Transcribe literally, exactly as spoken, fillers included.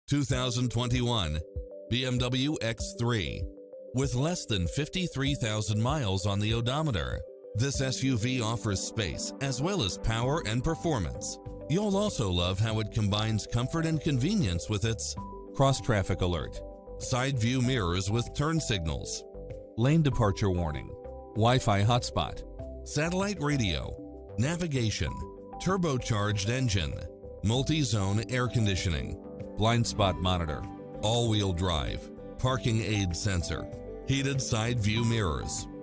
two thousand twenty-one B M W X three. With less than fifty-three thousand miles on the odometer, this S U V offers space as well as power and performance. You'll also love how it combines comfort and convenience with its cross-traffic alert, side view mirrors with turn signals, lane departure warning, Wi-Fi hotspot, satellite radio, navigation, turbocharged engine, multi-zone air conditioning, blind spot monitor, all-wheel drive, parking aid sensor, heated side view mirrors,